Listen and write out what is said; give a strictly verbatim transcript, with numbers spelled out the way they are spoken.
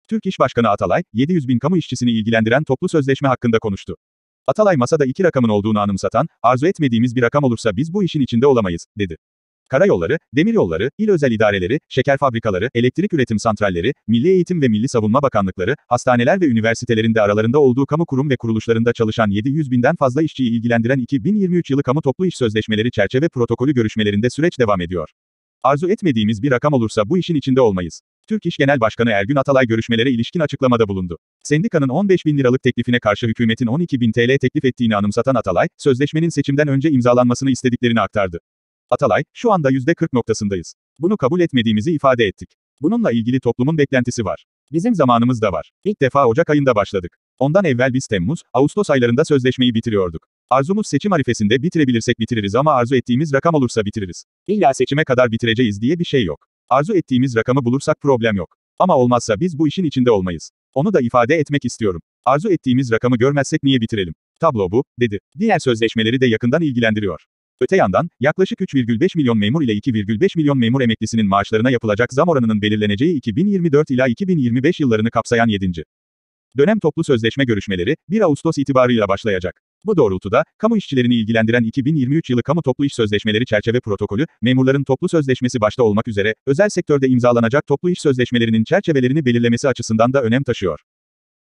Türk İş Başkanı Atalay, yedi yüz bin kamu işçisini ilgilendiren toplu sözleşme hakkında konuştu. Atalay masada iki rakamın olduğunu anımsatan, arzu etmediğimiz bir rakam olursa biz bu işin içinde olamayız, dedi. Karayolları, demiryolları, il özel idareleri, şeker fabrikaları, elektrik üretim santralleri, Milli Eğitim ve Milli Savunma Bakanlıkları, hastaneler ve üniversitelerinde aralarında olduğu kamu kurum ve kuruluşlarında çalışan yedi yüz binden fazla işçiyi ilgilendiren iki bin yirmi üç yılı kamu toplu iş sözleşmeleri çerçeve protokolü görüşmelerinde süreç devam ediyor. Arzu etmediğimiz bir rakam olursa bu işin içinde olmayız. Türk İş Genel Başkanı Ergün Atalay görüşmelere ilişkin açıklamada bulundu. Sendikanın on beş bin liralık teklifine karşı hükümetin on iki bin T L teklif ettiğini anımsatan Atalay, sözleşmenin seçimden önce imzalanmasını istediklerini aktardı. Atalay, şu anda yüzde kırk noktasındayız. Bunu kabul etmediğimizi ifade ettik. Bununla ilgili toplumun beklentisi var. Bizim zamanımız da var. İlk defa Ocak ayında başladık. Ondan evvel biz Temmuz, Ağustos aylarında sözleşmeyi bitiriyorduk. Arzumuz seçim arifesinde bitirebilirsek bitiririz ama arzu ettiğimiz rakam olursa bitiririz. İlla seçime kadar bitireceğiz diye bir şey yok. Arzu ettiğimiz rakamı bulursak problem yok. Ama olmazsa biz bu işin içinde olmayız. Onu da ifade etmek istiyorum. Arzu ettiğimiz rakamı görmezsek niye bitirelim? Tablo bu, dedi. Diğer sözleşmeleri de yakından ilgilendiriyor. Öte yandan, yaklaşık üç virgül beş milyon memur ile iki virgül beş milyon memur emeklisinin maaşlarına yapılacak zam oranının belirleneceği iki bin yirmi dört ila iki bin yirmi beş yıllarını kapsayan yedinci dönem toplu sözleşme görüşmeleri, bir Ağustos itibarıyla başlayacak. Bu doğrultuda, kamu işçilerini ilgilendiren iki bin yirmi üç yılı kamu toplu iş sözleşmeleri çerçeve protokolü, memurların toplu sözleşmesi başta olmak üzere, özel sektörde imzalanacak toplu iş sözleşmelerinin çerçevelerini belirlemesi açısından da önem taşıyor.